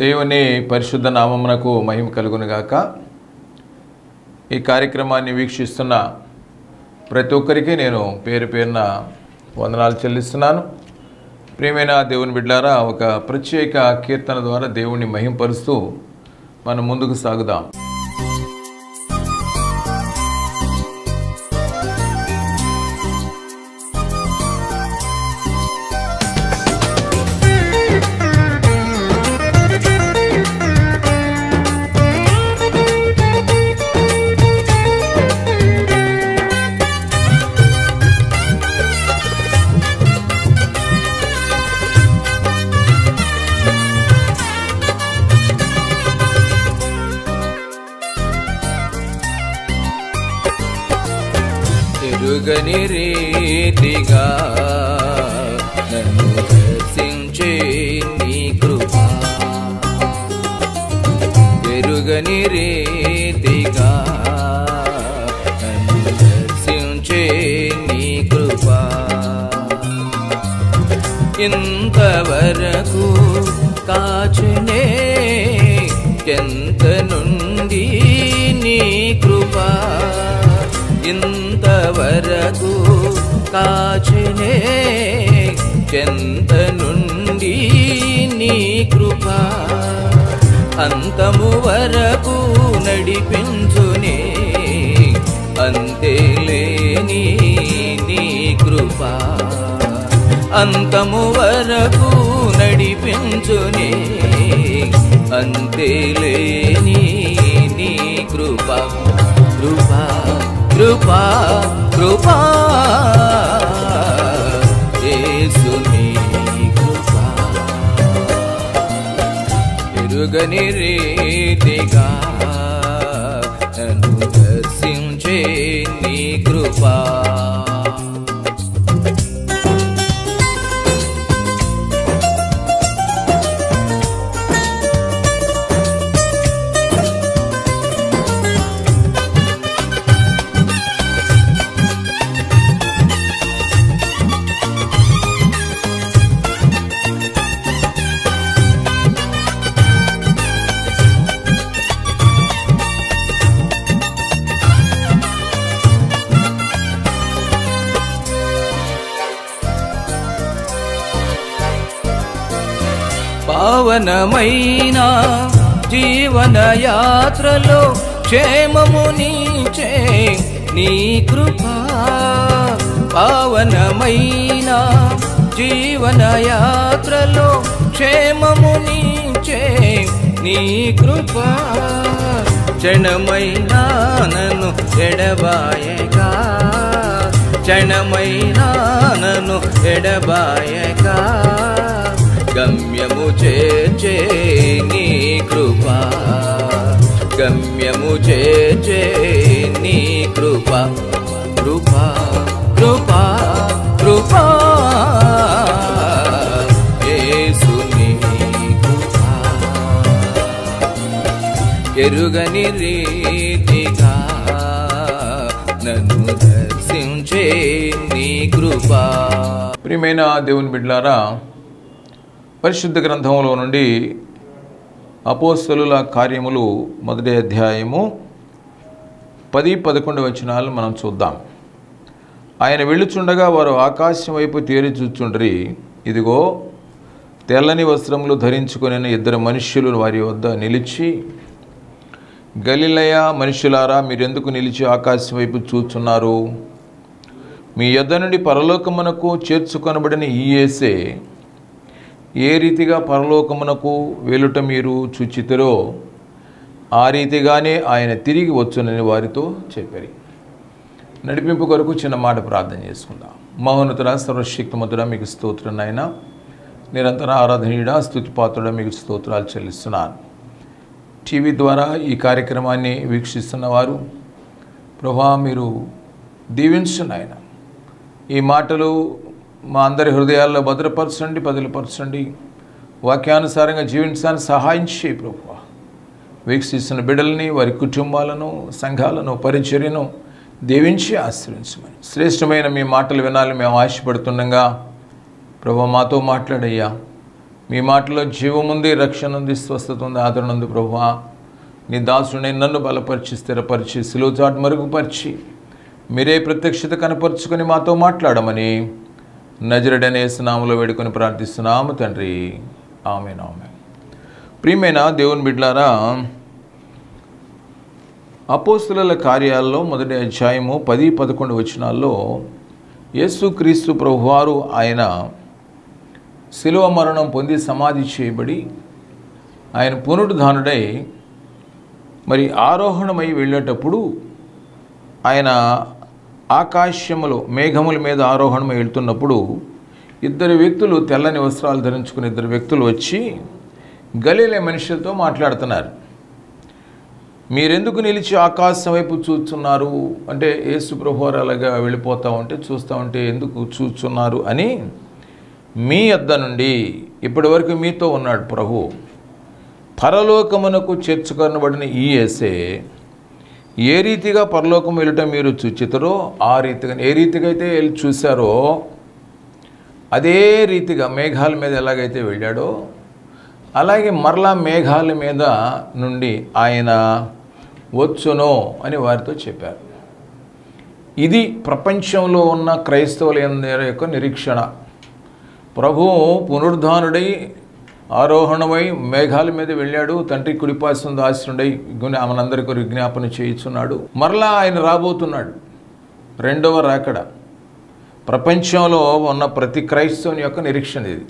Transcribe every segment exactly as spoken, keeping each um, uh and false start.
దేవుని పరిశుద్ధ నామమునకు మహిమ కలుగును గాక. ఈ కార్యక్రమాన్ని వీక్షిస్తున్న ప్రతి ఒక్కరికి నేను పేరు పేరున వందనాలు చెల్లిస్తున్నాను. ప్రియమైన దేవుని బిడ్డలారా, ఒక ప్రత్యేక కీర్తన ద్వారా దేవుణ్ణి మహింపరుస్తూ మనం ముందుకు సాగుదాం. ఎరుగని రీతిగా నన్ను దర్శించే నీ కృప, ఎరుగని రీతిగా నన్ను దర్శించే నీ కృప, ఇంతవరకు కాచునే ఎంత నుండి నీ కృప, ఇంతవరకు కాచునే చెంత నుండి నీ కృప, అంతము వరకు నడిపించునే అంతేలేని నీ కృప, అంతము వరకు నడిపించునే అంతేలేని నీ కృప, కృప కృపా కృపా యేసుని కృపా, ఎరుగని రీతిగా నన్ను దర్శించే నీ కృపా. పావనమైన జీవన యాత్రలో క్షేమమునిచే నీ కృపా, పావనమైన జీవన యాత్రలో క్షేమమునిచే నీ కృపా, క్షణమైన నన్ను ఎడబాయగా, క్షణమైన నన్ను ఎడబాయగా, గమ్యము చేర్చే నీ కృపా, గమ్యము చేర్చే నీ కృపా, కృపా కృపా కృపా యేసుని కృపా, ఎరుగని రీతిగా నన్ను దర్శించే నీ కృపా. ప్రియమైన దేవుని బిడ్డలారా, పరిశుద్ధ గ్రంథంలో నుండి అపోస్తలుల కార్యములు మొదటి అధ్యాయము పది పదకొండు వచనాలు మనం చూద్దాం. ఆయన వెళ్ళుచుండగా వారు ఆకాశం వైపు తేరి చూచుండ్రి, ఇదిగో తెల్లని వస్త్రములు ధరించుకుని ఇద్దరు మనుష్యులు వారి వద్ద నిలిచి, గలిలయ మనుష్యులారా, మీరెందుకు నిలిచి ఆకాశం వైపు చూచున్నారు? మీ యొద్ద నుండి పరలోకమునకు చేర్చుకొనబడిన ఈ యేసే ఏ రీతిగా పరలోకమునకు వెలుట మీరు చూచితిరో ఆ రీతిగానే ఆయన తిరిగి వచ్చునని వారితో చెప్పారు. నడిపింపు కొరకు చిన్న మాట ప్రార్థన చేసుకుందాం. మహోన్నతుడా, సర్వశక్తిమంతుడా, మీకు స్తోత్రం నాయనా, నిరంతర ఆరాధనీయుడా, స్తుతిపాత్రుడా, మీకు స్తోత్రాలు చెల్లిస్తున్నాను. టీవీ ద్వారా ఈ కార్యక్రమాన్ని వీక్షిస్తున్న వారు ప్రభా మీరు దీవించు నాయనా, ఈ మాటలు మా అందరి హృదయాల్లో భద్రపరచండి, బదిలిపరచండి, వాక్యానుసారంగా జీవించడానికి సహాయం చేయి ప్రభువా. వీక్షిస్తున్న బిడ్డలని, వారి కుటుంబాలను, సంఘాలను, పరిచర్యను దీవించి ఆశ్రయించమని శ్రేష్టమైన మీ మాటలు వినాలి మేము ఆశపడుతుండగా ప్రభు మాతో మాట్లాడయ్యా. మీ మాటలో జీవముంది, రక్షణ ఉంది, స్వస్థత ఉంది, ఆదరణ ఉంది. ప్రభువా, నీ దాసుని నన్ను బలపరిచి, స్థిరపరిచి, సిలువ చాటు మరుగుపరిచి మీరే ప్రత్యక్షత కనపరుచుకొని మాతో మాట్లాడమని నజరుడైన యేసు నామములో వేడుకొని ప్రార్థిస్తున్నాము తండ్రి. ఆమేన్. ఆమేన్. ప్రియమైన దేవుని బిడ్డలారా, అపోస్తలుల కార్యాల్లో మొదటి అధ్యాయము పది పదకొండు వచనాల్లో యేసుక్రీస్తు ప్రభువారు ఆయన శిలువ మరణం పొంది సమాధి చేయబడి ఆయన పునరుద్ధానుడై మరి ఆరోహణమై వెళ్ళేటప్పుడు ఆయన ఆకాశములో మేఘముల మీద ఆరోహణమై వెళ్తున్నప్పుడు ఇద్దరు వ్యక్తులు తెల్లని వస్త్రాలు ధరించుకుని ఇద్దరు వ్యక్తులు వచ్చి గలిలే మనుషులతో మాట్లాడుతున్నారు. మీరెందుకు నిలిచి ఆకాశం వైపు చూస్తున్నారు అంటే, యేసు ప్రభువారు అలాగా వెళ్ళిపోతూ ఉంటే చూస్తూ ఉంటే ఎందుకు చూస్తున్నారు అని, మీ యొద్ద నుండి ఇప్పటి వరకు మీతో ఉన్నాడు ప్రభు, పరలోకమునకు చేర్చుకొనబడిన ఈ యేసే ఏ రీతిగా పరలోకం వెళ్ళటం మీరు చూచితరో ఆ రీతిగా, ఏ రీతిగా అయితే వెళ్ళి చూశారో అదే రీతిగా మేఘాల మీద ఎలాగైతే వెళ్ళాడో అలాగే మరలా మేఘాల మీద నుండి ఆయన వచ్చునో అని వారితో చెప్పారు. ఇది ప్రపంచంలో ఉన్న క్రైస్తవుల యొక్క నిరీక్షణ. ప్రభు పునరుద్ధానుడై ఆరోహణమై మేఘాల మీద వెళ్ళాడు, తండ్రి కుడిపార్శ్వం దాసుడై మనందరికీ విజ్ఞాపన చేయించున్నాడు. మరలా ఆయన రాబోతున్నాడు, రెండవ రాకడ. ప్రపంచంలో ఉన్న ప్రతి క్రైస్తవుని యొక్క నిరీక్షణ ఇది.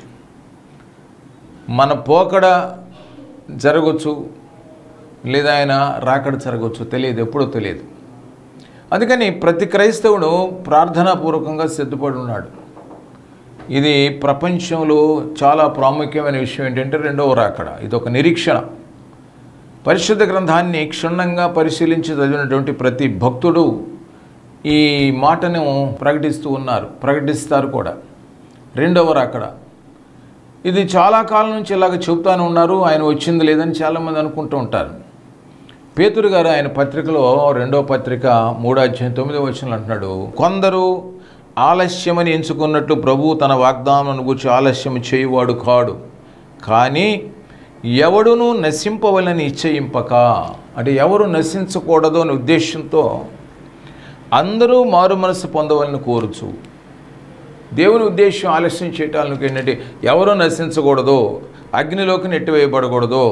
మన పోకడ జరగవచ్చు, లేదా ఆయన రాకడ జరగవచ్చు, తెలియదు, ఎప్పుడో తెలియదు. అందుకని ప్రతి క్రైస్తవుడు ప్రార్థనాపూర్వకంగా సిద్ధపడి ఉన్నాడు. ఇది ప్రపంచంలో చాలా ప్రాముఖ్యమైన విషయం ఏంటంటే రెండవ రాకడ. ఇది ఒక నిరీక్షణ. పరిశుద్ధ గ్రంథాన్ని క్షుణ్ణంగా పరిశీలించి చదివినటువంటి ప్రతి భక్తుడు ఈ మాటను ప్రకటిస్తూ ఉన్నారు, ప్రకటిస్తారు కూడా. రెండవ రాకడ ఇది చాలా కాలం నుంచి ఇలాగ చెబుతానే ఉన్నారు, ఆయన వచ్చింది లేదని చాలామంది అనుకుంటూ ఉంటారు. పేతురు గారు ఆయన పత్రికలో రెండవ పత్రిక మూడో అధ్యాయం తొమ్మిదో వచనంలో అంటున్నాడు, కొందరు ఆలస్యమని ఎంచుకున్నట్లు ప్రభువు తన వాగ్దానం గురించి ఆలస్యం చేయువాడు కాడు, కానీ ఎవడును నశింపవలని నిశ్చయింపక, అంటే ఎవరు నశించకూడదు అనే ఉద్దేశంతో అందరూ మారు మనసు పొందవాలని కోరుచు. దేవుని ఉద్దేశం ఆలస్యం చేయటానికి ఏంటంటే ఎవరూ నశించకూడదు, అగ్నిలోకి నెట్టివేయబడకూడదు,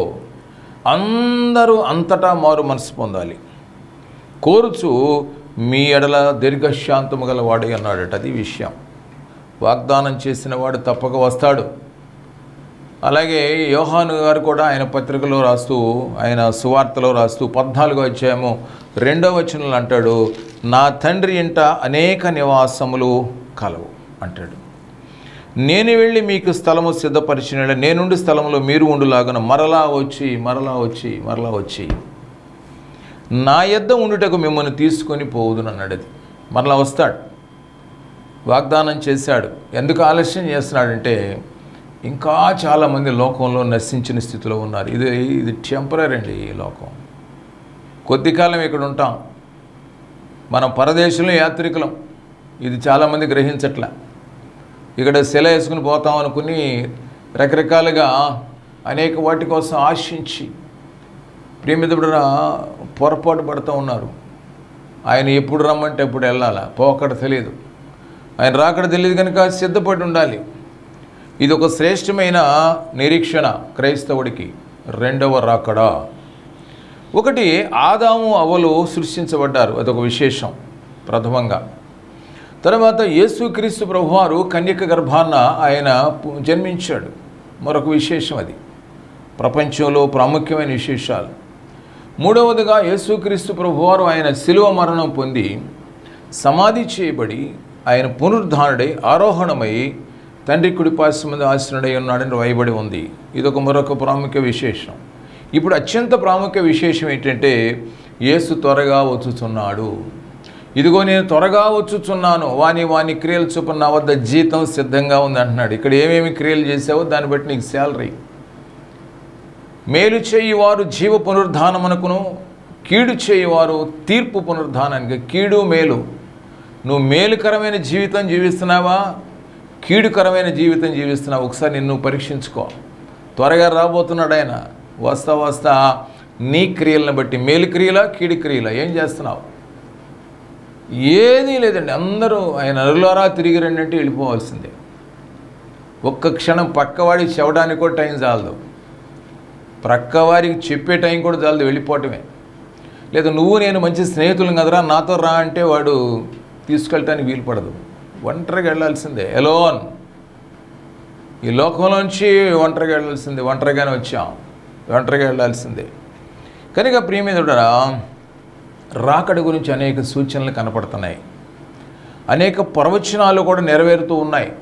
అందరూ అంతటా మారు మనసు పొందాలి కోరుచు మీ ఎడల దీర్ఘశాంతము గల వాడే అన్నాడట. అది విషయం. వాగ్దానం చేసిన వాడు తప్పక వస్తాడు. అలాగే యోహాను గారు కూడా ఆయన పత్రికలో రాస్తూ, ఆయన సువార్తలో రాస్తూ పద్నాలుగో అధ్యాయము రెండవ వచనంలో అంటాడు, నా తండ్రి ఇంట అనేక నివాసములు కలవు అంటాడు. నేను వెళ్ళి మీకు స్థలము సిద్ధపరిచిన నేనుండి స్థలంలో మీరు ఉండులాగన మరలా వచ్చి మరలా వచ్చి మరలా వచ్చి నా యొద్ద ఉండుటకు మిమ్మల్ని తీసుకొని పోవుదును అన్నాడు. అది మరలా వస్తాడు, వాగ్దానం చేశాడు. ఎందుకు ఆలస్యం చేస్తున్నాడంటే ఇంకా చాలామంది లోకంలో నశించిన స్థితిలో ఉన్నారు. ఇది ఇది టెంపరరీ అండి. ఈ లోకం కొద్ది కాలం ఇక్కడ ఉంటాం, మనం పరదేశంలో యాత్రికులం. ఇది చాలామంది గ్రహించట్లే. ఇక్కడ శిల వేసుకుని పోతాం అనుకుని రకరకాలుగా అనేక వాటి కోసం ఆశించి ప్రియమిత్రుడు పొరపాటు పడుతూ ఉన్నారు. ఆయన ఎప్పుడు రమ్మంటే ఎప్పుడు వెళ్ళాలా, పోకడ తెలియదు, ఆయన రాకడ తెలియదు, కనుక సిద్ధపడి ఉండాలి. ఇది ఒక శ్రేష్టమైన నిరీక్షణ క్రైస్తవుడికి, రెండవ రాకడ. ఒకటి, ఆదాము అవ్వలు సృష్టించబడ్డారు, అదొక విశేషం ప్రథమంగా. తర్వాత యేసుక్రీస్తు ప్రభువారు కన్యక గర్భాన ఆయన జన్మించాడు, మరొక విశేషం. అది ప్రపంచంలో ప్రాముఖ్యమైన విశేషాలు. మూడవదిగా యేసుక్రీస్తు ప్రభువారు ఆయన శిలువ మరణం పొంది సమాధి చేయబడి ఆయన పునరుద్ధానుడై ఆరోహణమై తండ్రి కుడిపార్శ్వం మీద ఆసీనుడై ఉన్నాడని రాయబడి ఉంది. ఇదొక మరొక ప్రాముఖ్య విశేషం. ఇప్పుడు అత్యంత ప్రాముఖ్య విశేషం ఏంటంటే యేసు త్వరగా వచ్చుచున్నాడు. ఇదిగో నేను త్వరగా వచ్చుచున్నాను, వాని వాని క్రియలు చొప్పున నా వద్ద జీతం సిద్ధంగా ఉంది అంటున్నాడు. ఇక్కడ ఏమేమి క్రియలు చేసావో దాన్ని బట్టి నీకు శాలరీ. మేలు చేయువారు జీవ పునరుద్ధానమునకును, కీడు చేయువారు తీర్పు పునరుద్ధానానికి. కీడు మేలు, నువ్వు మేలుకరమైన జీవితం జీవిస్తున్నావా, కీడుకరమైన జీవితం జీవిస్తున్నావా? ఒకసారి నిన్ను పరీక్షించుకో. త్వరగా రాబోతున్నాడు ఆయన. వస్తా వస్తా నీ క్రియలను బట్టి మేలు క్రియలా కీడి క్రియలా ఏం చేస్తున్నావు? ఏదీ లేదండి. అందరూ ఆయన నరులారా తిరిగి రండి అంటే వెళ్ళిపోవాల్సిందే. ఒక్క క్షణం పక్కవాడికి చెప్పడానికి కూడా టైం చాలదు, ప్రక్కవారికి చెప్పే టైం కూడా చాలదు, వెళ్ళిపోవటమే. లేదా నువ్వు నేను మంచి స్నేహితులు కదరా నాతో రా అంటే వాడు తీసుకెళ్ళటానికి వీలు పడదు. ఒంటరిగా వెళ్ళాల్సిందే, ఎలోన్. ఈ లోకంలోంచి ఒంటరిగా వెళ్ళాల్సిందే. ఒంటరిగానే వచ్చాం, ఒంటరిగా వెళ్ళాల్సిందే. కనుక ప్రియమిత్రుడా, రాకడ గురించి అనేక సూచనలు కనపడుతున్నాయి, అనేక ప్రవచనాలు కూడా నెరవేరుతూ ఉన్నాయి.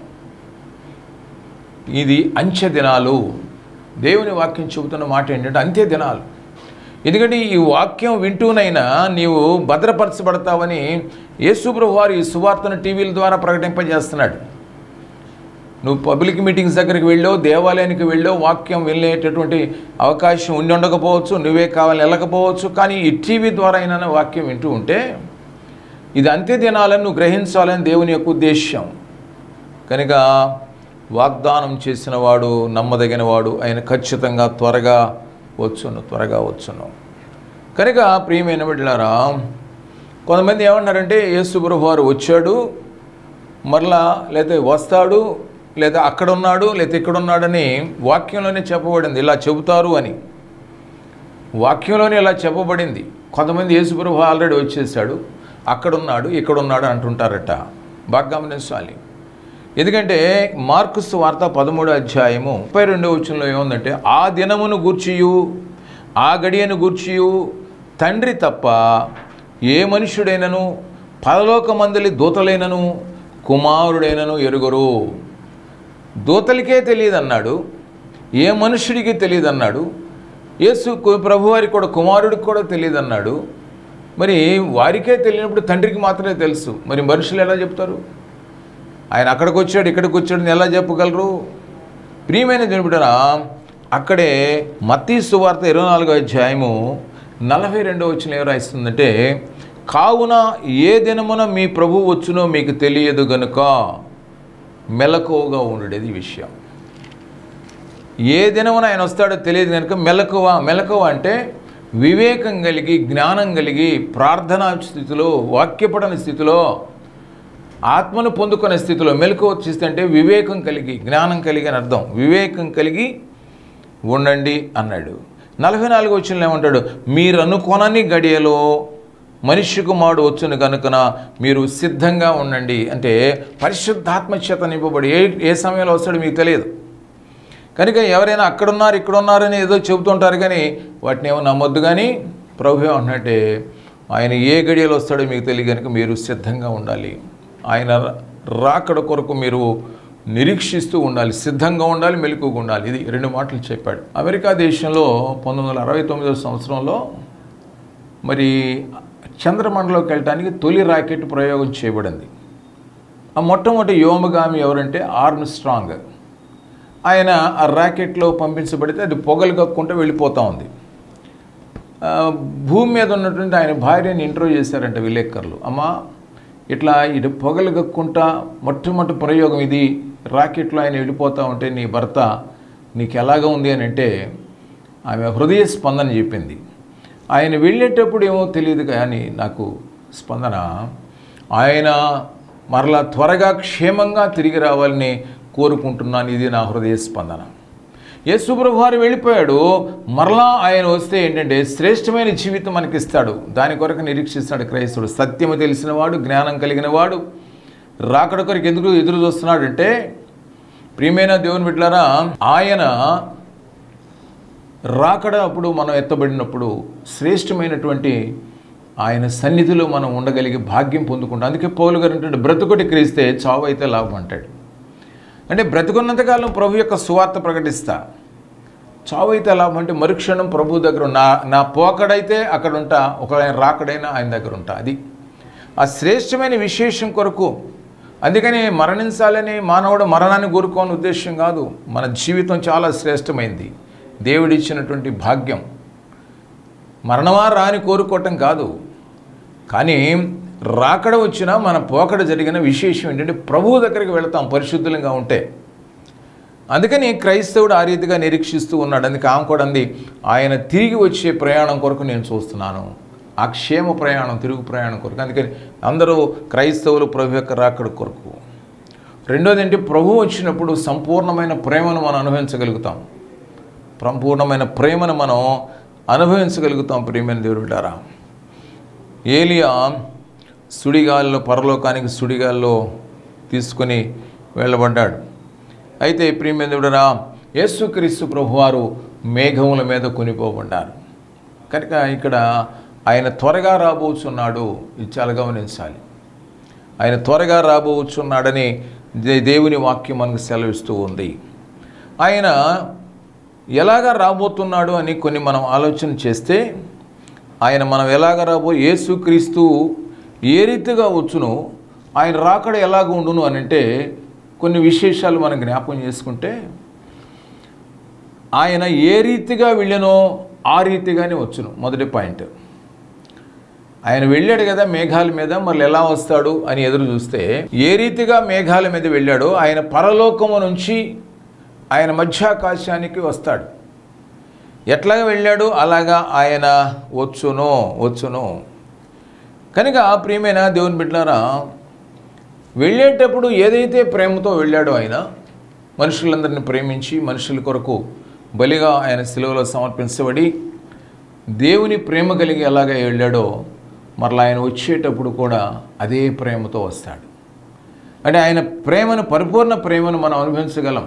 ఇది అంత్య దినాలు. దేవుని వాక్యం చెబుతున్న మాట ఏంటంటే అంత్య దినాలు. ఎందుకంటే ఈ వాక్యం వింటూనైనా నీవు భద్రపరచబడతావని యేసుప్రభువు వారు ఈ సువార్తను టీవీల ద్వారా ప్రకటింపజేస్తున్నాడు. నువ్వు పబ్లిక్ మీటింగ్స్ దగ్గరికి వెళ్ళో, దేవాలయానికి వెళ్ళో వాక్యం వెళ్ళేటటువంటి అవకాశం ఉండి ఉండకపోవచ్చు, నువ్వే కావాలని వెళ్ళకపోవచ్చు. కానీ ఈ టీవీ ద్వారా అయినా వాక్యం వింటూ ఉంటే ఇది అంత్య దినాలను నువ్వు గ్రహించాలని దేవుని యొక్క ఉద్దేశం. కనుక వాగ్దానం చేసిన వాడు నమ్మదగిన వాడు, ఆయన ఖచ్చితంగా త్వరగా వచ్చును, త్వరగా వచ్చును. కనుక ప్రియమైన బిడ్డలారా, కొంతమంది ఏమన్నారంటే యేసుప్రభువు వారు వచ్చాడు మరలా, లేదా వస్తాడు, లేదా అక్కడ ఉన్నాడు, లేదా ఇక్కడ ఉన్నాడని వాక్యంలోనే చెప్పబడింది. ఇలా చెబుతారు అని వాక్యంలోనే ఇలా చెప్పబడింది. కొంతమంది యేసుప్రభువు ఆల్రెడీ వచ్చేసాడు, అక్కడున్నాడు, ఇక్కడున్నాడు అంటుంటారట. బాగా గమనించాలి. ఎందుకంటే మార్కు సువార్త పదమూడో అధ్యాయము ముప్పై రెండో వచనంలో ఏముందంటే, ఆ దినమును గూర్చియు ఆ గడియను గూర్చియు తండ్రి తప్ప ఏ మనుష్యుడైనను పరలోకమందలి దూతలైనను కుమారుడైనను ఎరుగరు. దూతలకే తెలియదన్నాడు, ఏ మనుష్యుడికి తెలియదన్నాడు. యేసు ప్రభువారికి కూడా కుమారుడికి కూడా తెలియదన్నాడు. మరి వారికే తెలియనప్పుడు తండ్రికి మాత్రమే తెలుసు. మరి మనుషులు ఎలా చెప్తారు? ఆయన అక్కడికి వచ్చాడు, ఇక్కడికి వచ్చాడు ఎలా చెప్పగలరు? ప్రియమైన జనుబిడ్డలారా, అక్కడే మత్తయి సువార్త ఇరవై నాలుగో అధ్యాయము నలభై రెండో వచనం ఏం రాయిస్తుందంటే, కావున ఏ దినమున మీ ప్రభువు వచ్చునో మీకు తెలియదు గనుక మెలకువగా ఉండేది విషయం. ఏ దినమున ఆయన వస్తాడో తెలియదు కనుక మెలకువ. మెలకువ అంటే వివేకం కలిగి, జ్ఞానం కలిగి, ప్రార్థనా స్థితిలో, వాక్యపఠన స్థితిలో, ఆత్మను పొందుకునే స్థితిలో మెలకువ వచ్చిస్తే వివేకం కలిగి, జ్ఞానం కలిగి అని అర్థం. వివేకం కలిగి ఉండండి అన్నాడు. నలభై నాలుగు వచనంలో ఏమంటాడు, మీరు అనుకోనని గడియలో మనిషి కుమారుడు వచ్చును కనుకన మీరు సిద్ధంగా ఉండండి. అంటే పరిశుద్ధాత్మ చేత నింపబడి ఏ ఏ సమయంలో వస్తాడో మీకు తెలియదు కనుక ఎవరైనా అక్కడున్నారు ఇక్కడున్నారని ఏదో చెబుతుంటారు, కానీ వాటిని ఏమో నమ్మొద్దు. కానీ ప్రభు ఏమంటున్నట్టే, ఆయన ఏ గడియలో వస్తాడో మీకు తెలియదు కనుక మీరు సిద్ధంగా ఉండాలి. ఆయన రాకడ కొరకు మీరు నిరీక్షిస్తూ ఉండాలి, సిద్ధంగా ఉండాలి, మెలకువగా ఉండాలి. ఇది రెండు మాటలు చెప్పాడు. అమెరికా దేశంలో పంతొమ్మిది వందల అరవై తొమ్మిదవ సంవత్సరంలో మరి చంద్రమండలంలోకి వెళ్ళడానికి తొలి రాకెట్ ప్రయోగం చేయబడింది. ఆ మొట్టమొదటి వ్యోమగామి ఎవరంటే ఆర్మ్స్ట్రాంగ్. ఆయన ఆ రాకెట్లో పంపించబడితే అది పొగలు కక్కుంటూ వెళ్ళిపోతూ ఉంది. భూమి మీద ఉన్నటువంటి ఆయన భార్యని ఇంటర్వ్యూ చేశారంట విలేకరులు. అమ్మ, ఇట్లా ఇటు పొగలు కక్కుంటా మొట్టమొదటి ప్రయోగం ఇది, రాకెట్లో ఆయన వెళ్ళిపోతూ ఉంటే నీ భర్త నీకు ఎలాగ ఉంది అని అంటే ఆమె హృదయ స్పందన చెప్పింది. ఆయన వెళ్ళేటప్పుడు ఏమో తెలియదు కానీ నాకు స్పందన, ఆయన మరలా త్వరగా క్షేమంగా తిరిగి రావాలని కోరుకుంటున్నాను, ఇది నా హృదయ స్పందన. యేసుప్రభువు వారు వెళ్ళిపోయాడు, మరలా ఆయన వస్తే ఏంటంటే శ్రేష్టమైన జీవితం మనకిస్తాడు. దాని కొరకు నిరీక్షిస్తాడు క్రైస్తవుడు. సత్యము తెలిసినవాడు, జ్ఞానం కలిగిన వాడు రాకడ కొరకు ఎందుకు ఎదురు చూస్తున్నాడు అంటే, ప్రియమైన దేవుని బిడ్డలారా, ఆయన రాకడ అప్పుడు మనం ఎత్తబడినప్పుడు శ్రేష్టమైనటువంటి ఆయన సన్నిధిలో మనం ఉండగలిగే భాగ్యం పొందుకుంటాం. అందుకే పౌలు గారు అంటే బ్రతుకుటి క్రీస్తే చావు అయితే లాభం అంటాడు. అంటే బ్రతుకున్నంతకాలం ప్రభు యొక్క సువార్త ప్రకటిస్తా, చావు అయితే లాభం అంటే మరుక్షణం ప్రభు దగ్గర నా నా పోకడైతే అక్కడ ఉంటా, ఒకవేళ రాకడైనా ఆయన దగ్గర ఉంటా. అది ఆ శ్రేష్టమైన విశేషం కొరకు. అందుకని మరణించాలని మానవుడు మరణాన్ని కోరుకోని ఉద్దేశం కాదు. మన జీవితం చాలా శ్రేష్టమైంది, దేవుడిచ్చినటువంటి భాగ్యం. మరణమా రాని కోరుకోవటం కాదు, కానీ రాకడ వచ్చినా మన పోకడ జరిగిన విశేషం ఏంటంటే ప్రభువు దగ్గరికి వెళతాం పరిశుద్ధులంగా ఉంటే. అందుకని క్రైస్తవుడు ఆ రీతిగా నిరీక్షిస్తూ ఉన్నాడు. అందుకే ఆమె కూడా అంది, ఆయన తిరిగి వచ్చే ప్రయాణం కొరకు నేను చూస్తున్నాను, ఆ క్షేమ ప్రయాణం, తిరుగు ప్రయాణం కొరకు. అందుకని అందరూ క్రైస్తవులు ప్రభు యొక్క రాకడ కొరకు. రెండోది ఏంటి, ప్రభు వచ్చినప్పుడు సంపూర్ణమైన ప్రేమను మనం అనుభవించగలుగుతాం. సంపూర్ణమైన ప్రేమను మనం అనుభవించగలుగుతాం. ప్రియమైన దేవుడారా, ఏలియా సుడిగాల్లో, పరలోకానికి సుడిగాల్లో తీసుకొని వెళ్ళబడ్డాడు. అయితే ప్రియమైన దేవుడారా, యేసుక్రీస్తు ప్రభువారు మేఘముల మీద కొనిపోబడ్డారు. కనుక ఇక్కడ ఆయన త్వరగా రాబోచున్నాడు, ఇది చాలా గమనించాలి. ఆయన త్వరగా రాబోచున్నాడని దేవుని వాక్యం మనకు సెలవిస్తూ ఉంది. ఆయన ఎలాగా రాబోతున్నాడు అని కొన్ని మనం ఆలోచన చేస్తే, ఆయన మనం ఎలాగ రాబో యేసుక్రీస్తు ఏ రీతిగా వచ్చును, ఆయన రాకడ ఎలాగ ఉండును అని అంటే కొన్ని విశేషాలు మనం జ్ఞాపకం చేసుకుంటే, ఆయన ఏ రీతిగా వెళ్ళనో ఆ రీతిగానే వచ్చును. మొదటి పాయింట్, ఆయన వెళ్ళాడు కదా మేఘాల మీద, మళ్ళీ ఎలా వస్తాడు అని ఎదురు చూస్తే, ఏ రీతిగా మేఘాల మీద వెళ్ళాడో ఆయన పరలోకము నుంచి ఆయన మధ్యాకాశానికి వస్తాడు. ఎట్లాగా వెళ్ళాడు అలాగా ఆయన వచ్చును వచ్చును కనుక ప్రియమైన దేవుని బిడ్డలారా, వెళ్ళేటప్పుడు ఏదైతే ప్రేమతో వెళ్ళాడో ఆయన, మనుషులందరినీ ప్రేమించి మనుషుల కొరకు బలిగా ఆయన శిలువలో సమర్పించబడి దేవుని ప్రేమ కలిగి ఎలాగ వెళ్ళాడో, మరలా ఆయన వచ్చేటప్పుడు కూడా అదే ప్రేమతో వస్తాడు. అంటే ఆయన ప్రేమను, పరిపూర్ణ ప్రేమను మనం అనుభవించగలం.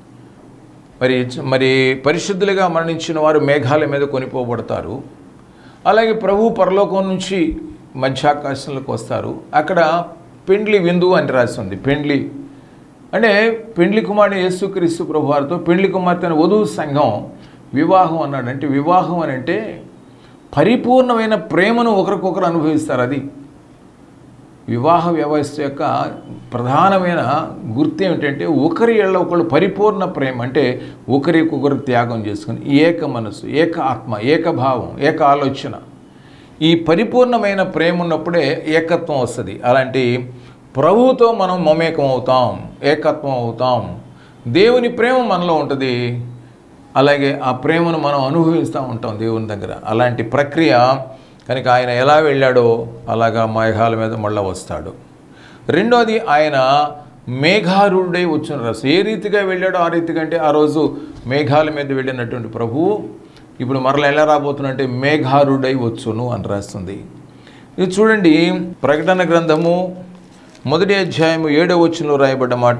మరి మరి పరిశుద్ధులుగా మరణించిన వారు మేఘాల మీద కొనిపోబడతారు. అలాగే ప్రభు పరలోకం నుంచి మధ్యాకాశంలోకి వస్తారు. అక్కడ పెండ్లి విందు అని రాసి ఉంది. పెండ్లి అంటే పెండ్లి కుమారుడు యేసుక్రీస్తు ప్రభు వారితో పెండ్లి కుమార్తె అనే వధువు సంఘం వివాహం అన్నాడు. అంటే వివాహం అని అంటే పరిపూర్ణమైన ప్రేమను ఒకరికొకరు అనుభవిస్తారు. అది వివాహ వ్యవస్థ యొక్క ప్రధానమైన గుర్తు ఏమిటంటే, ఒకరి ఎళ్ళ ఒకళ్ళు పరిపూర్ణ ప్రేమ, అంటే ఒకరికొకరు త్యాగం చేసుకుని ఏక మనసు, ఏక ఆత్మ, ఏకభావం, ఏక ఆలోచన, ఈ పరిపూర్ణమైన ప్రేమ ఉన్నప్పుడే ఏకత్వం వస్తుంది. అలాంటి ప్రభువుతో మనం మమేకం అవుతాం, ఏకత్వం అవుతాం. దేవుని ప్రేమ మనలో ఉంటుంది. అలాగే ఆ ప్రేమను మనం అనుభవిస్తూ ఉంటాం దేవుని దగ్గర. అలాంటి ప్రక్రియ కనుక ఆయన ఎలా వెళ్ళాడో అలాగా మేఘాల మీద మళ్ళీ వస్తాడు. రెండోది, ఆయన మేఘారూఢుడై వచ్చిన రసు. ఏ రీతిగా వెళ్ళాడో ఆ రీతిగా, అంటే ఆ రోజు మేఘాల మీద వెళ్ళినటువంటి ప్రభువు ఇప్పుడు మరలా ఎలా రాబోతున్నంటే మేఘారూఢుడై వచ్చును అని రాస్తుంది. ఇది చూడండి, ప్రకటన గ్రంథము మొదటి అధ్యాయము ఏడవ వచనంలో రాయబడ్డ మాట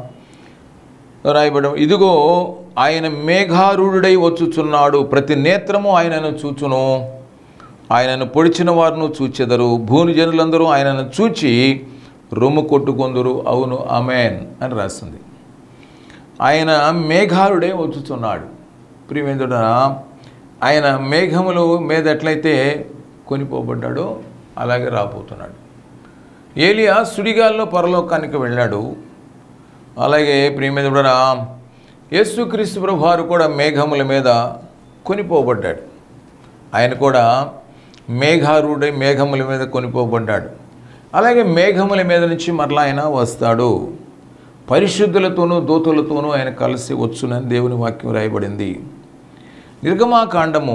రాయబడ్డ ఇదిగో ఆయన మేఘారూఢుడై వచ్చుచున్నాడు, ప్రతి నేత్రము ఆయనను చూచును, ఆయనను పొడిచిన వారును చూచెదరు, భూని జనులందరూ ఆయనను చూచి రొమ్ము కొట్టుకొందురు. అవును, ఆమేన్ అని రాస్తుంది. ఆయన మేఘారుడే వచ్చుతున్నాడు. ప్రియమేంద్రుడా, ఆయన మేఘముల మీద ఎట్లయితే కొనిపోబడ్డాడో అలాగే రాబోతున్నాడు. ఏలియా సుడిగాల్లో పరలోకానికి వెళ్ళాడు. అలాగే ప్రియమేంద్రుడా, యేసుక్రీస్తు ప్రభువారు కూడా మేఘముల మీద కొనిపోబడ్డాడు. ఆయన కూడా మేఘారూఢుడై మేఘముల మీద కొనిపోబడ్డాడు. అలాగే మేఘముల మీద నుంచి మరలా ఆయన వస్తాడు. పరిశుద్ధులతోనూ దూతలతోనూ ఆయన కలిసి వచ్చునని దేవుని వాక్యం రాయబడింది. నిర్గమాకాండము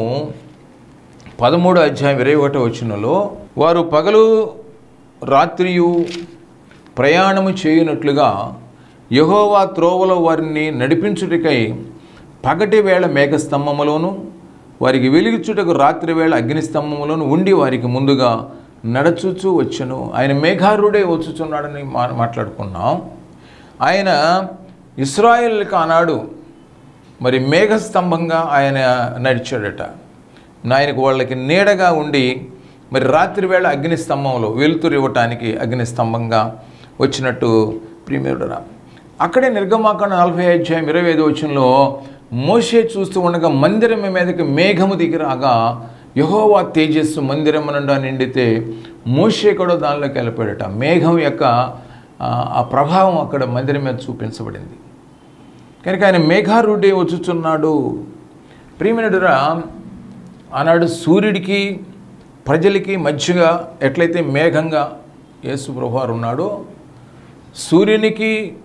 పదమూడు అధ్యాయం ఇరవై ఒకటో వచనంలో, వారు పగలు రాత్రియు ప్రయాణము చేయునట్లుగా యెహోవా త్రోవలో వారిని నడిపించుటకై పగటి వేళ మేఘస్తంభములోను, వారికి వెలుగుచుటకు రాత్రి వేళ అగ్నిస్తంభములోను ఉండి వారికి ముందుగా నడచుచూ వచ్చును. ఆయన మేఘారుడే వచ్చుచున్నాడని మా మాట్లాడుకున్నాం. ఆయన ఇశ్రాయేలుకి ఆనాడు మరి మేఘస్తంభంగా ఆయన నడిచాడట. ఆయనకు వాళ్ళకి నీడగా ఉండి మరి రాత్రి వేళ అగ్నిస్తంభంలో వెలుతురు ఇవ్వటానికి అగ్నిస్తంభంగా వచ్చినట్టు ప్రియమేరుడరా. అక్కడే నిర్గమాకాండ నలభై అధ్యాయం ఇరవై ఐదు వచనంలో, మోషే చూస్తూ ఉండగా మందిరం మీదకి మేఘము దిగిరాగా యెహోవా తేజస్సు మందిరం నుండా నిండితే మోషే కూడా దానిలోకి వెళ్ళిపోయాడట. మేఘం యొక్క ఆ ప్రభావం అక్కడ మందిరం మీద చూపించబడింది. కనుక ఆయన మేఘారూఢుడై వచ్చుచున్నాడు. ప్రియమేరుడరా, ఆనాడు సూర్యుడికి ప్రజలకి మధ్యగా ఎట్లయితే మేఘంగా యేసు ప్రభువారు ఉన్నాడో, సూర్యునికి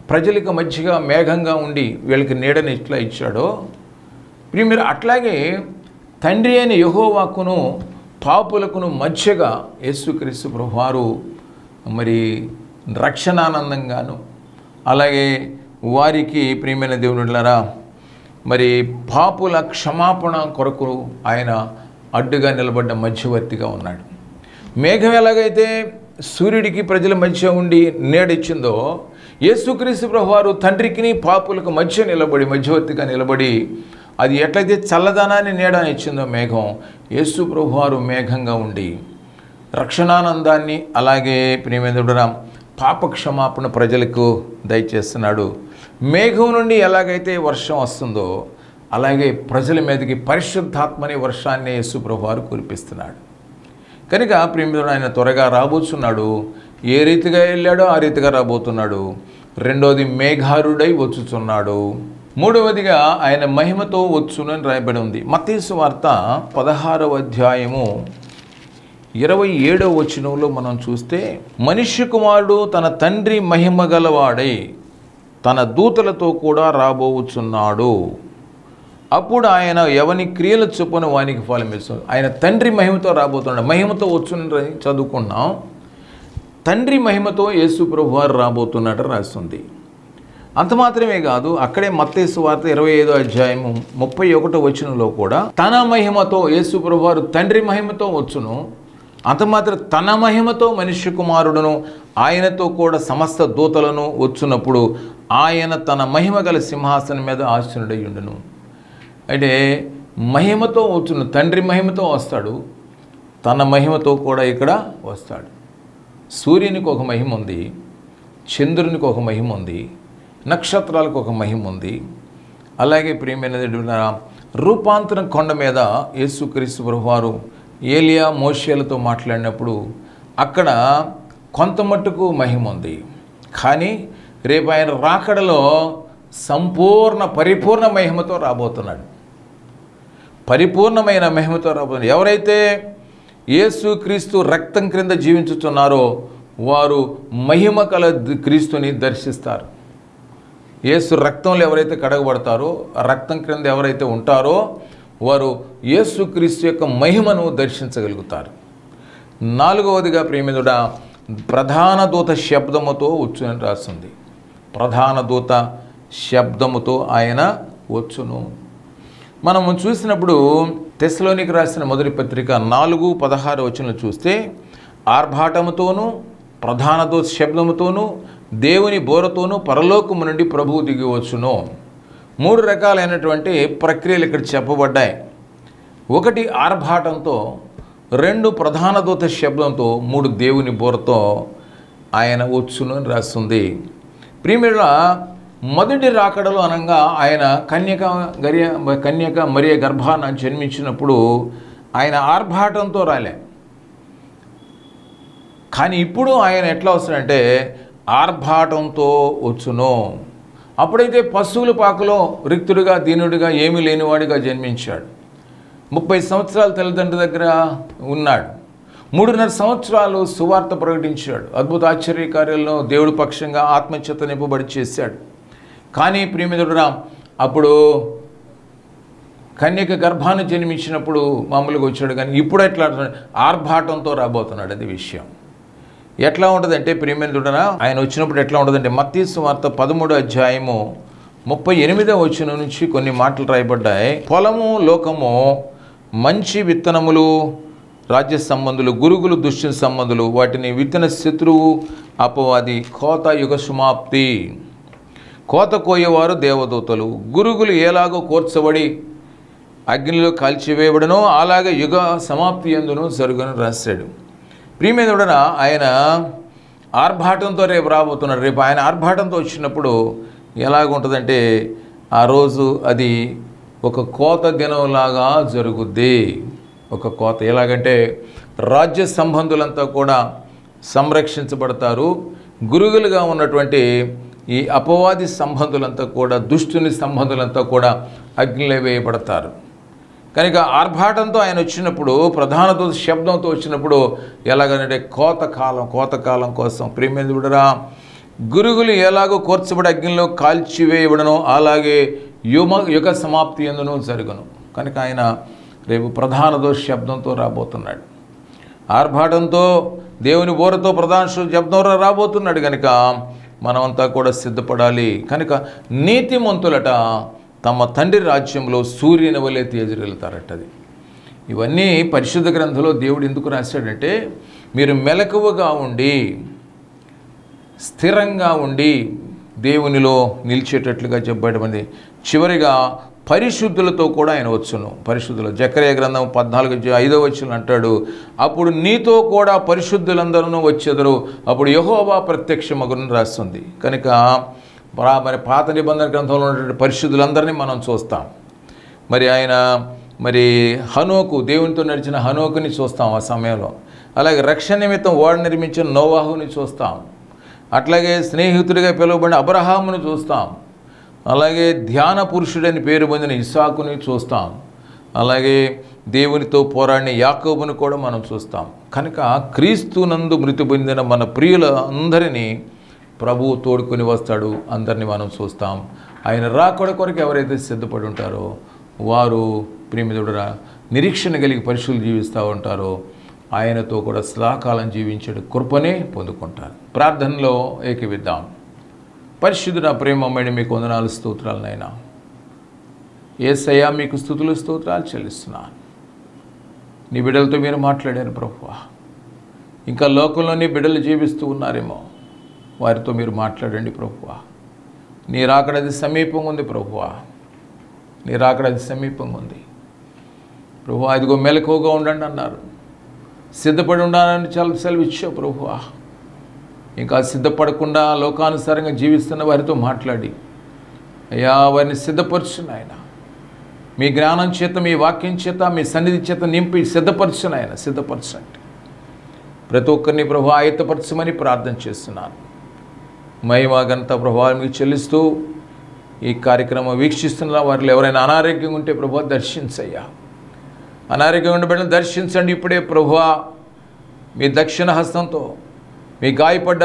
ప్రజలకు మధ్యగా మేఘంగా ఉండి వీళ్ళకి నీడని ఎట్లా ఇచ్చాడో మీరు అట్లాగే తండ్రి అయిన యెహోవాకును పాపులకును మధ్యగా యేసుక్రీస్తు ప్రభువారు మరి రక్షణానందంగాను అలాగే వారికి ప్రియమైన దేవునులారా మరి పాపుల క్షమాపణ కొరకు ఆయన అడ్డుగా నిలబడ్డ మధ్యవర్తిగా ఉన్నాడు. మేఘం ఎలాగైతే సూర్యుడికి ప్రజల మధ్య ఉండి నీడిచ్చిందో యేసుక్రీస్తు ప్రభువారు తండ్రికిని పాపులకు మధ్య నిలబడి మధ్యవర్తిగా నిలబడి అది ఎట్లయితే చల్లదనాన్ని నీడని ఇచ్చిందో మేఘం, యేసు ప్రభువారు మేఘంగా ఉండి రక్షణానందాన్ని అలాగే ప్రియమైన పాప క్షమాపణ ప్రజలకు దయచేస్తున్నాడు. మేఘం నుండి ఎలాగైతే వర్షం వస్తుందో అలాగే ప్రజల మీదకి పరిశుద్ధాత్మని వర్షాన్ని యేసు ప్రభువారు కురిపిస్తున్నాడు. కనుక ప్రియమైన ఆయన త్వరగా రాబోతున్నాడు. ఏ రీతిగా వెళ్ళాడో ఆ రీతిగా రాబోతున్నాడు. రెండోది మేఘారుడై వచ్చుచున్నాడు. మూడవదిగా ఆయన మహిమతో వచ్చునని రాయబడి ఉంది. మత్తయి సువార్త పదహారవ అధ్యాయము ఇరవై ఏడవ వచనంలో మనం చూస్తే మనుష్య కుమారుడు తన తండ్రి మహిమ గలవాడై తన దూతలతో కూడా రాబోచున్నాడు. అప్పుడు ఆయన ఎవని క్రియల చొప్పున వానికి ఫలం ఇస్తాడు. ఆయన తండ్రి మహిమతో రాబోతున్నాడు. మహిమతో వచ్చునని చదువుకున్నాం. తండ్రి మహిమతో యేసు ప్రభువారు రాబోతున్నట్టు రాస్తుంది. అంత మాత్రమే కాదు, అక్కడే మత్తయి సువార్త ఇరవై ఐదో అధ్యాయము ముప్పై ఒకటో వచనంలో కూడా తన మహిమతో యేసు ప్రభువారు తండ్రి మహిమతో వచ్చును, అంత మాత్రం తన మహిమతో మనుష్య కుమారుడును ఆయనతో కూడా సమస్త దూతలను వచ్చునప్పుడు ఆయన తన మహిమ గల సింహాసనం మీద ఆసీనుడై ఉండును. అంటే మహిమతో వచ్చును, తండ్రి మహిమతో వస్తాడు, తన మహిమతో కూడా ఇక్కడ వస్తాడు. సూర్యునికి ఒక మహిమ ఉంది, చంద్రునికి ఒక మహిమ ఉంది, నక్షత్రాలకు ఒక మహిమ ఉంది. అలాగే ప్రియమైన రూపాంతరం కొండ మీద యేసుక్రీస్తు ప్రభువారు ఏలియా మోషేలతో మాట్లాడినప్పుడు అక్కడ కొంత మట్టుకు మహిమ ఉంది. కానీ రేపు ఆయన రాకడలో సంపూర్ణ పరిపూర్ణ మహిమతో రాబోతున్నాడు. పరిపూర్ణమైన మహిమతో రాబోతున్నాడు. ఎవరైతే యేసుక్రీస్తు రక్తం క్రింద జీవించుతున్నారో వారు మహిమ కల క్రీస్తుని దర్శిస్తారు. యేసు రక్తంలో ఎవరైతే కడగబడతారో రక్తం క్రింద ఎవరైతే ఉంటారో వారు యేసుక్రీస్తు యొక్క మహిమను దర్శించగలుగుతారు. నాలుగవదిగా ప్రియమితుడ ప్రధాన దూత శబ్దముతో వచ్చునని రాస్తుంది. ప్రధాన దూత శబ్దముతో ఆయన వచ్చును. మనము చూసినప్పుడు తెస్సలోనికి రాసిన మొదటి పత్రిక నాలుగు పదహారు వచనాలు చూస్తే ఆర్భాటముతోనూ ప్రధాన దూత శబ్దముతోనూ దేవుని బోరతోనూ పరలోకము నుండి ప్రభువు దిగి వచ్చును. మూడు రకాలైనటువంటి ప్రక్రియలు ఇక్కడ చెప్పబడ్డాయి. ఒకటి ఆర్భాటంతో, రెండు ప్రధాన దూత శబ్దంతో, మూడు దేవుని బోరతో ఆయన వచ్చును అని రాస్తుంది. ప్రియమిళ్ళ మొదటి రాకడలో అనగా ఆయన కన్యక గరియ కన్యక మరియ గర్భాన జన్మించినప్పుడు ఆయన ఆర్భాటంతో రాలే. కానీ ఇప్పుడు ఆయన ఎట్లా వస్తాడంటే ఆర్భాటంతో వచ్చును. అప్పుడైతే పశువుల పాకలో రిక్తుడిగా దీనుడిగా ఏమీ లేనివాడిగా జన్మించాడు. ముప్పై సంవత్సరాల తల్లిదండ్రుల దగ్గర ఉన్నాడు. మూడున్నర సంవత్సరాలు సువార్త ప్రకటించాడు. అద్భుత ఆశ్చర్య కార్యాలను దేవుడి పక్షంగా ఆత్మచేత నింపబడి చేశాడు. కానీ ప్రియమిత్రుడా అప్పుడు కన్యక గర్భాన్ని జన్మించినప్పుడు మామూలుగా వచ్చాడు. కానీ ఇప్పుడు ఎట్లా ఆర్భాటంతో రాబోతున్నాడు. అది విషయం ఎట్లా ఉంటుందంటే ప్రియమిత్రుడా ఆయన వచ్చినప్పుడు ఎట్లా ఉంటుందంటే మత్తయి సువార్త పదమూడో అధ్యాయము ముప్పై ఎనిమిదో వచనం నుంచి కొన్ని మాటలు రాయబడ్డాయి. పొలము లోకము మంచి విత్తనములు రాజ్య సంబంధులు, గురుగులు దుష్ట సంబంధులు, వాటిని విత్తన శత్రువు అపవాది, కోత యుగ సమాప్తి. కోత కోయేవారు దేవదూతలు, గురుగులు ఎలాగో కోర్చబడి అగ్నిలో కాల్చివేయబడనో అలాగే యుగ సమాప్తి యందును జరుగును రాశాడు. ప్రియమేదుడన ఆయన ఆర్భాటంతో రేపు రాబోతున్నాడు. రేపు ఆయన ఆర్భాటంతో వచ్చినప్పుడు ఎలాగుంటుందంటే ఆ రోజు అది ఒక కోత దినంలాగా జరుగుద్ది. ఒక కోత ఎలాగంటే రాజ్య సంబంధులంతా కూడా సంరక్షించబడతారు. గురుగులుగా ఉన్నటువంటి ఈ అపవాది సంబంధులంతా కూడా, దుష్టుని సంబంధులంతా కూడా అగ్నిలో వేయబడతారు. కనుక ఆర్భాటంతో ఆయన వచ్చినప్పుడు, ప్రధాన దూత శబ్దంతో వచ్చినప్పుడు ఎలాగంటే కోతకాలం కోతకాలం కోసం ప్రియమేంద్రుడరా గురుగులు ఎలాగో కోర్చబడి అగ్నిలో కాల్చివేయబడనో అలాగే యుమ యుగ సమాప్తి ఎందునో జరుగును. కనుక ఆయన రేపు ప్రధాన దోష శబ్దంతో రాబోతున్నాడు. ఆర్భాటంతో దేవుని బోరతో ప్రధాన శబ్దంతో రాబోతున్నాడు. కనుక మనమంతా కూడా సిద్ధపడాలి. కనుక నీతిమంతులట తమ తండ్రి రాజ్యంలో సూర్యుని వలె తేజరిల్లుతారటది. ఇవన్నీ పరిశుద్ధ గ్రంథంలో దేవుడు ఎందుకు రాశాడంటే మీరు మెలకువగా ఉండి స్థిరంగా ఉండి దేవునిలో నిలిచేటట్లుగా చెప్పబడింది. చివరిగా పరిశుద్ధులతో కూడా ఆయన వచ్చును. పరిశుద్ధులు జకర్యా గ్రంథం పద్నాలుగు ఐదో వచనం అంటాడు, అప్పుడు నీతో కూడా పరిశుద్ధులందరూ వచ్చెదరు, అప్పుడు యెహోవా ప్రత్యక్షమగును రాస్తుంది. కనుక మరి పాత నిబంధన గ్రంథంలో ఉన్నటువంటి పరిశుద్ధులందరినీ మనం చూస్తాం. మరి ఆయన మరి హనోకు దేవునితో నడిచిన హనోకుని చూస్తాం ఆ సమయంలో. అలాగే రక్షణ నిమిత్తం ఓడ నిర్మించిన నోవాహుని చూస్తాం. అట్లాగే స్నేహితుడిగా పిలువబడిన అబ్రహామును చూస్తాం. అలాగే ధ్యాన పురుషుడని పేరు పొందిన ఇస్సాకుని చూస్తాం. అలాగే దేవునితో పోరాడిన యాకోబును కూడా మనం చూస్తాం. కనుక క్రీస్తునందు మృతి పొందిన మన ప్రియుల అందరినీ ప్రభువు తోడుకొని వస్తాడు. అందరినీ మనం చూస్తాం. ఆయన రాకడ కొరకు ఎవరైతే సిద్ధపడి ఉంటారో వారు ప్రియమితుడురా నిరీక్షణ కలిగి పరిశుద్ధులు జీవిస్తూ ఉంటారో ఆయనతో కూడా సదాకాలం జీవించే కృపనే పొందుకుంటారు. ప్రార్థనలో ఏకీవిద్దాం. పరిశుద్ధుడ ప్రేమమైన మీకు వందనాలు స్తోత్రాలనైనా యేసయ్యా మీకు స్తుతులు స్తోత్రాలు చెల్లిస్తున్నాను. నీ బిడ్డలతో మీరు మాట్లాడారు ప్రభువా. ఇంకా లోకంలో నీ బిడ్డలు జీవిస్తూ ఉన్నారేమో వారితో మీరు మాట్లాడండి ప్రభువా. నీ రాకడది సమీపంగా ఉంది ప్రభువా. నీ రాకడది సమీపంగా ఉంది ప్రభువా. ఇదిగో మెలకువగా ఉండండి అన్నారు. సిద్ధపడి ఉండాలని చాలా సెలవిచ్చావు ప్రభువా. ఇంకా సిద్ధపడకుండా లోకానుసారంగా జీవిస్తున్న వారితో మాట్లాడి అయ్యా వారిని సిద్ధపరచును ఆయన. మీ జ్ఞానం చేత మీ వాక్యం చేత మీ సన్నిధి చేత నింపి సిద్ధపరచును ఆయన. సిద్ధపరచండి ప్రతి ఒక్కరిని ప్రభు ఆయత్తపరచమని ప్రార్థన చేస్తున్నాను. మహిమ ఘనత ప్రభావం మీకు చెల్లిస్తూ ఈ కార్యక్రమం వీక్షిస్తున్న వారిలో ఎవరైనా అనారోగ్యంగా ఉంటే ప్రభు దర్శించయ్యా. అనారోగ్యంగా ఉండే బిడ్డను దర్శించండి ఇప్పుడే ప్రభువా. మీ దక్షిణ హస్తంతో మీ గాయపడ్డ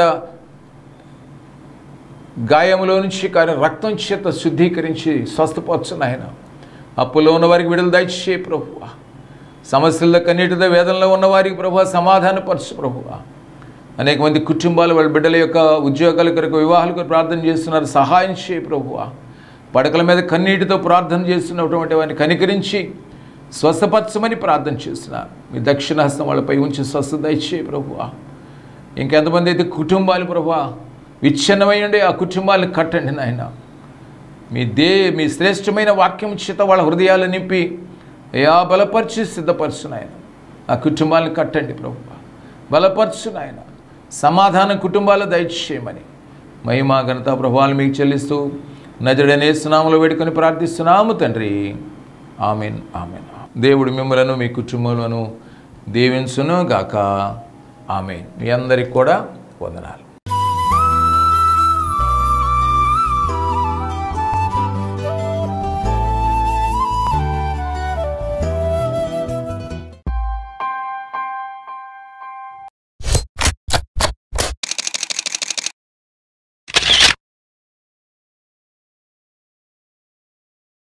గాయములో నుంచి కానీ రక్తం చేత శుద్ధీకరించి స్వస్థపరచును ఆయన. అప్పులో ఉన్న వారికి విడుదల దయచేయి ప్రభువా. సమస్యల్లో కన్నీటితో వేదనలో ఉన్న వారికి ప్రభువా సమాధానపరచు ప్రభువా. అనేక మంది కుటుంబాలు వాళ్ళ బిడ్డల యొక్క ఉద్యోగాల కొరకు వివాహాల కొరకు ప్రార్థన చేస్తున్నారు. సహాయం చేయి ప్రభువా. పడకల మీద కన్నీటితో ప్రార్థన చేస్తున్నటువంటి వారిని కనికరించి స్వస్థపరచమని ప్రార్థన చేస్తున్నారు. మీ దక్షిణ హస్తం వాళ్ళపై ఉంచి స్వస్థత దయచేయి ప్రభువా. ఇంకెంతమంది అయితే కుటుంబాలు ప్రభువా విచ్ఛిన్నమై ఉండే ఆ కుటుంబాలను కట్టండి నాయన. మీ దే మీ శ్రేష్టమైన వాక్యం చేత వాళ్ళ హృదయాలు నింపి అయా బలపరిచి సిద్ధపరచు నాయన. ఆ కుటుంబాలను కట్టండి ప్రభువా. బలపరచు నాయన. సమాధానం కుటుంబాలు దయచేయమని మహిమా ఘనత ప్రభావాలు మీకు చెల్లిస్తూ నజరుడైన యేసు నామములో వేడుకొని ప్రార్థిస్తున్నాము తండ్రి. Amen amen. దేవుడు మిమ్మలను మీ కుటుంబాలను దీవించును గాక. ఆమెన్. మీ అందరికి కూడా వందనాలు.